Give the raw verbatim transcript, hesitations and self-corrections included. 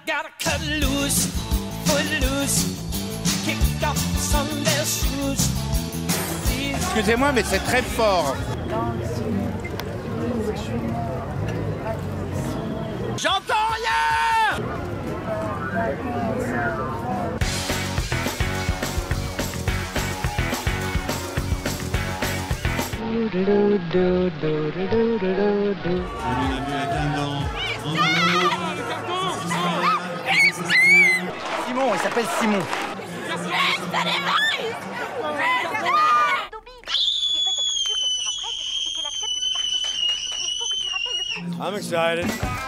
gotta cut loose, foot loose, kick off Sunday shoes. Excusez-moi, mais c'est très fort. J'entends rien! Simon, il s'appelle Simon. I'm excited.